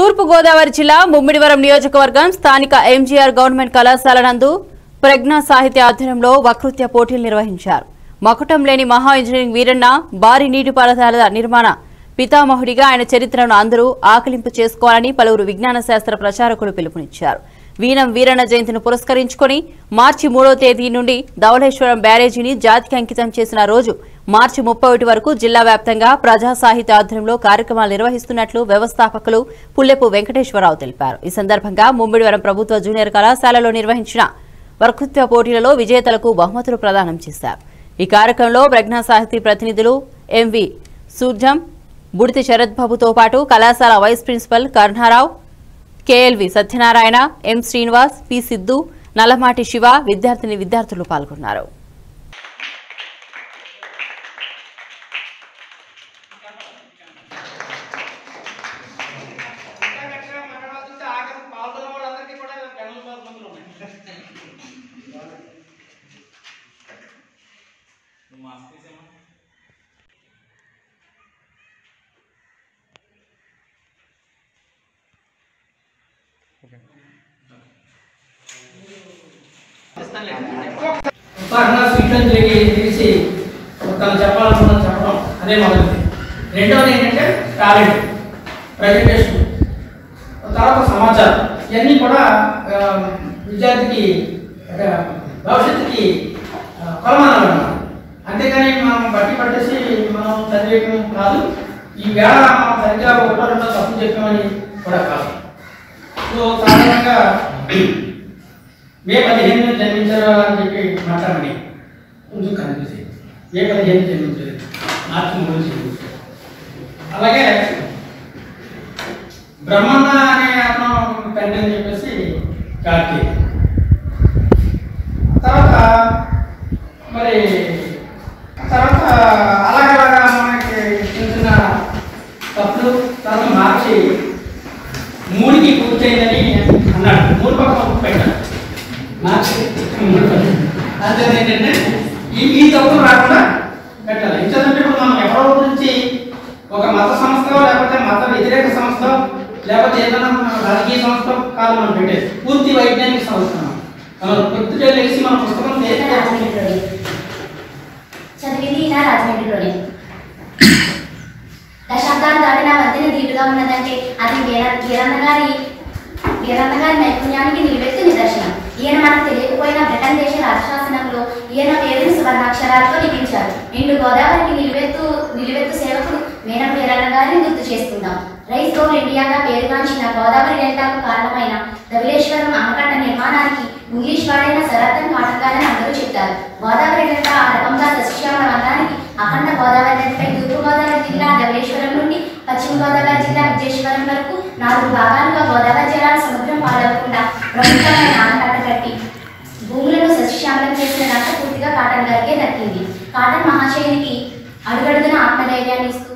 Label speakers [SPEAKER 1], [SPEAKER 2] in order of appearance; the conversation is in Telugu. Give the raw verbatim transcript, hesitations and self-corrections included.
[SPEAKER 1] తూర్పు గోదావరి జిల్లా ముమ్మిడివరం నియోజకవర్గం స్థానిక ఎంజీఆర్ గవర్నమెంట్ కళాశాల నందు ప్రజ్ఞా సాహిత్య ఆధ్వర్యంలో వక్తృత్వ పోటీలు నిర్వహించారు. మకుటం లేని మహా ఇంజనీరింగ్ వీరన్న భారీ నీటిపారుదల నిర్మాణ పితామహుడిగా ఆయన చరిత్రను అందరూ ఆకలింపు చేసుకోవాలని పలువురు విజ్ఞాన శాస్త్ర ప్రచారకులు పిలుపునిచ్చారు. వీనం వీరన్న జయంతిని పురస్కరించుకుని మార్చి మూడో తేదీ నుండి ధవళేశ్వరం బ్యారేజీని జాతికి అంకితం చేసిన రోజు మార్చి ముప్పై ఒకటి వరకు జిల్లా వ్యాప్తంగా ప్రజా సాహిత్య ఆధ్వర్యంలో కార్యక్రమాలు నిర్వహిస్తున్నట్లు వ్యవస్థాపకులు పుల్లెపు వెంకటేశ్వరరావు తెలిపారు. ఈ సందర్భంగా ముమ్మిడివరం ప్రభుత్వ జూనియర్ కళాశాలలో నిర్వహించిన వక్తృత్వ పోటీలలో విజేతలకు బహుమతులు ప్రదానం చేశారు. ఈ కార్యక్రమంలో ప్రజ్ఞా సాహితీ ప్రతినిధులు ఎంవి సూర్జం, బుడితి శరత్ బాబుతో పాటు కళాశాల vice principal Karnarao, KLV Satyanarayana, M Srinivas, P Siddhu, Nallamati Siva, విద్యార్థిని విద్యార్థులు పాల్గొన్నారు.
[SPEAKER 2] ఉదాహరణ స్వీట్లను తెలిసి తను చెప్పాలనుకున్న చెప్పడం అదే మొదటిది. రెండవది ఏంటంటే టాలెంట్, ప్రజెంటేషన్, తర్వాత సమాచారం. ఇవన్నీ కూడా విద్యార్థికి భవిష్యత్తుకి కొలమానాలు అన్నమాట. అంతేగాని మనం బట్టి పట్టేసి మనం చదివేయడం కాదు. ఈ వేళ మనం సరిగ్గా ఒకటో రెండో తప్పు చెప్పామని కూడా కాదు. సో సాధారణంగా మే పదిహేను జన్మించారు అని చెప్పి మాట్లాడమని కొంచెం కనిపిస్తుంది. మే పదిహేను జన్మించారు, మార్చి మూడు జన్మించారు. అలాగే బ్రహ్మన్న అనే అతను తండ్రి అని చెప్పేసి కార్తీక్. తర్వాత మరి తర్వాత అలాగలాగా మనకి చిన్న చిన్న తప్పులు తర్వాత మార్చి మూడుకి పూర్తయిందని అన్నాడు. మూడు పక్కన పెట్టాడు మార్చి మూడు అంతే. ఏంటంటే ఈ ఈ తప్పులు రాకుండా పెట్టాలి. ఎందుకంటే ఇప్పుడు మనం ఎవరో గురించి ఒక మత సంస్థ లేకపోతే మత వ్యతిరేక సంస్థ లేకపోతే ఏదైనా రాజకీయ సంస్థ కాదు మనం పెట్టేది, పూర్తి వైజ్ఞానిక సంస్థ. మనం పొద్దుటే లేచి మన పుస్తకం
[SPEAKER 3] చదివింది ఇలా రాజమండ్రిలోనే. దశాబ్దాలు దాటిన మధ్యన ధీటుగా ఉన్నదంటే అది వీరన్న గారి వీరన్న గారి నైపుణ్యానికి నిలువెత్తు నిదర్శనం. ఈయన మనకు తెలియకపోయినా బ్రిటన్ దేశ రాజశాసనంలో ఈయన పేరును సువర్ణాక్షరాలతో లిఖించారు. నిండు గోదావరికి నిలువెత్తు నిలువెత్తు సేవకుడు మేనం వీరన్న గారిని గుర్తు చేసుకుందాం. రైస్ గోల్ ఇండియాగా పేరుగాంచిన గోదావరి డెల్టాకు కారణమైన ధవళేశ్వరం ఆనకట్ట నిర్మాణానికి ఇంగ్లీష్ వాడైన సరత్తన్ కాటకాలని అందరూ చెప్తారు. గోదావరి డెల్టా ఆ రకంగా సస్యశ్యామల వర్గానికి అఖండ గోదావరి నదిపై తూర్పు గోదావరి జిల్లా ధవళేశ్వరం నుండి పశ్చిమ గోదావరి జిల్లా విజయేశ్వరం వరకు నాలుగు భాగాలుగా గోదావరి జలాలు సముద్రం పాలవకుండా ప్రభుత్వమైన ఆనకట్ట కట్టి భూములను సస్యశ్యామలం చేసిన ఘనత పూర్తిగా కాటన్ గారికే దక్కింది. కాటన్ మహాశయునికి అడుగడుగున ఆత్మధైర్యాన్ని ఇస్తూ